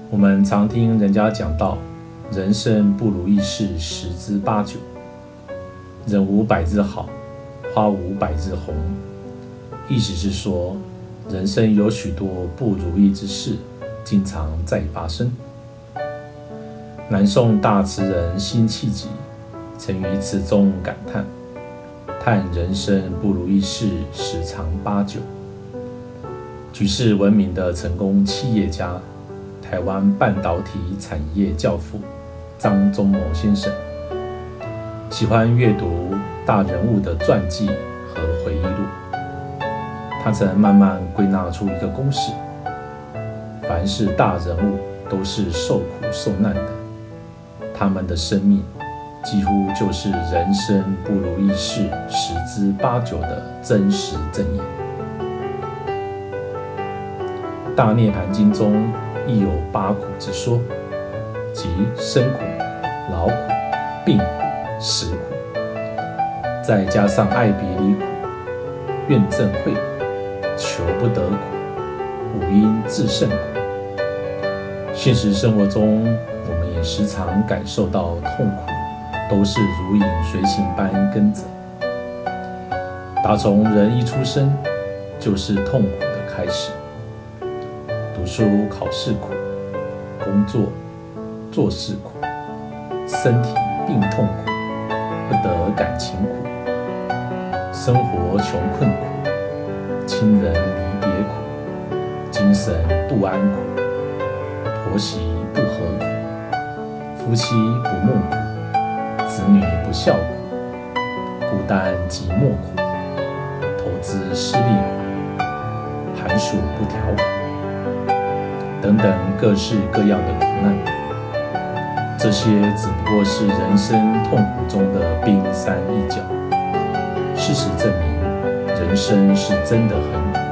我们常听人家讲到，人生不如意事十之八九，人无百日好，花无百日红。意思是说，人生有许多不如意之事，经常在发生。南宋大词人辛弃疾曾于词中感叹：叹人生不如意事十常八九。举世闻名的成功企业家，台湾半导体产业教父张忠谋先生，喜欢阅读大人物的传记和回忆录。他曾慢慢归纳出一个公式：凡是大人物都是受苦受难的，他们的生命几乎就是人生不如意事十之八九的真实箴言。大涅盘经中亦有八苦之说，即生苦、劳苦、病苦、死苦，再加上爱别离苦、怨憎会苦、求不得苦、五阴炽盛苦。现实生活中，我们也时常感受到痛苦都是如影随形般跟着。打从人一出生，就是痛苦的开始。读书考试苦，工作做事苦，身体病痛苦，不得感情苦，生活穷困苦，亲人离别苦，精神不安苦，婆媳不和苦，夫妻不睦苦，子女不孝苦，孤单寂寞苦，投资失利苦，寒暑不调苦，等等各式各样的苦难。这些只不过是人生痛苦中的冰山一角。事实证明，人生是真的很苦。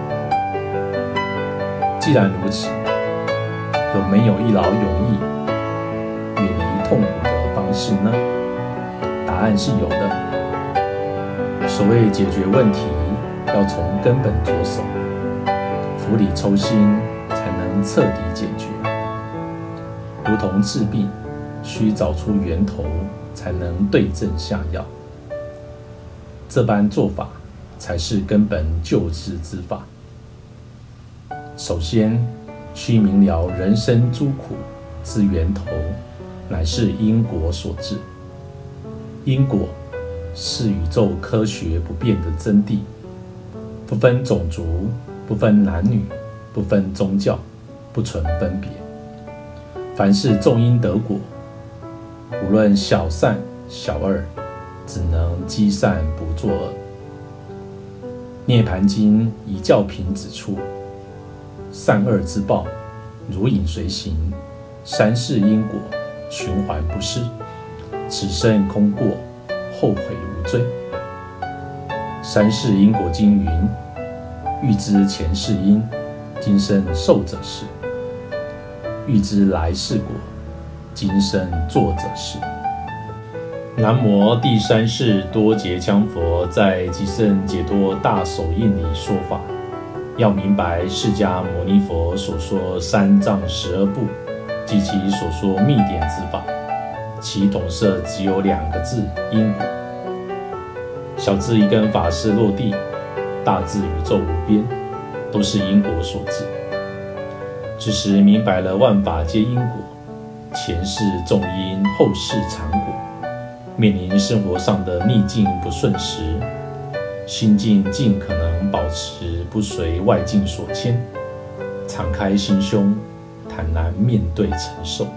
既然如此，有没有一劳永逸、远离痛苦的方式呢？答案是有的。所谓解决问题，要从根本着手，釜里抽薪，才能彻底解决。如同治病，需找出源头，才能对症下药。这般做法，才是根本救治之法。首先，需明了人生诸苦之源头，乃是因果所致。因果是宇宙科学不变的真谛，不分种族，不分男女，不分宗教，不存分别。凡是种因得果，无论小善小恶，只能积善不作恶。涅盘经一教品指出，善恶之报如影随形，三世因果循环不失，此生空过，后悔无追。三世因果经云：欲知前世因，今生受者是；欲知来世果，今生作者是。南无第三世多杰羌佛在《极胜解脱大手印》里说法，要明白释迦牟尼佛所说三藏12部及其所说密典之法，其统摄只有2个字：因果。小至一根法丝落地，大至宇宙无边，都是因果所致。此时明白了万法皆因果，前世种因，后世尝果。面临生活上的逆境不顺时，心境尽可能保持不随外境所牵，敞开心胸，坦然面对承受。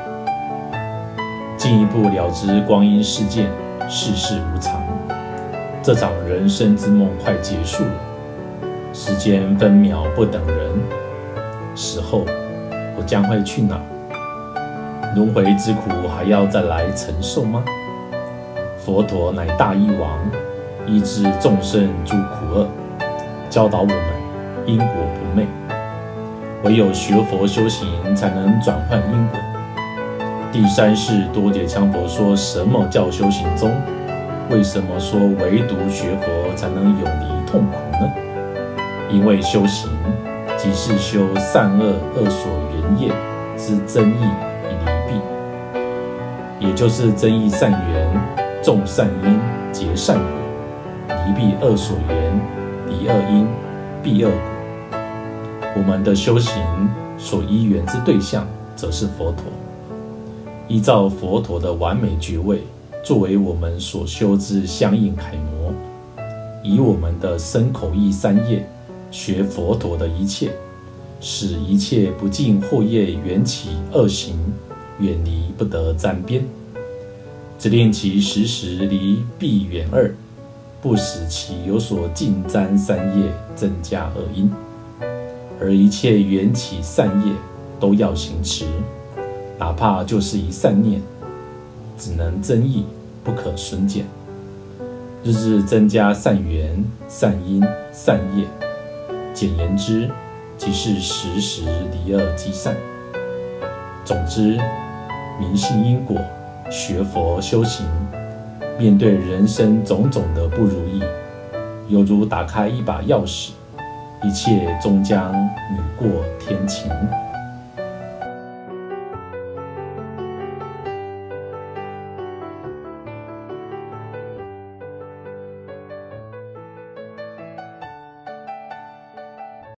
进一步了知光阴似箭，世事无常，这场人生之梦快结束了。时间分秒不等人，死后我将会去哪？轮回之苦还要再来承受吗？佛陀乃大医王，医治众生诸苦厄，教导我们因果不昧。唯有学佛修行，才能转换因果。第三世多杰羌佛说，什么叫修行中？为什么说唯独学佛才能永离痛苦呢？因为修行即是修善恶恶所缘业， 之增益以离弊，也就是增益善缘，种善因，结善果；离弊恶所缘，离恶因，避恶果。我们的修行所依缘之对象，则是佛陀。依照佛陀的完美觉位，作为我们所修之相应楷模，以我们的身口意三业学佛陀的一切，使一切不净惑业缘起恶行远离不得沾边，只令其时时离弊远二，不使其有所尽沾三业增加恶因。而一切缘起善业都要行持，哪怕就是一善念，只能增益，不可损减。日日增加善缘、善因、善业，简言之，即是时时离恶积善。总之，明信因果，学佛修行，面对人生种种的不如意，犹如打开一把钥匙，一切终将雨过天晴。